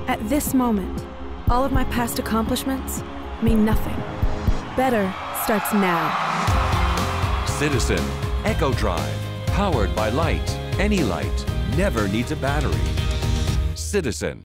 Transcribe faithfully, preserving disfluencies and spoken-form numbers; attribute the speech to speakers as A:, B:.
A: At this moment, all of my past accomplishments mean nothing. Better starts now.
B: Citizen Eco Drive, powered by light. Any light never needs a battery. Citizen.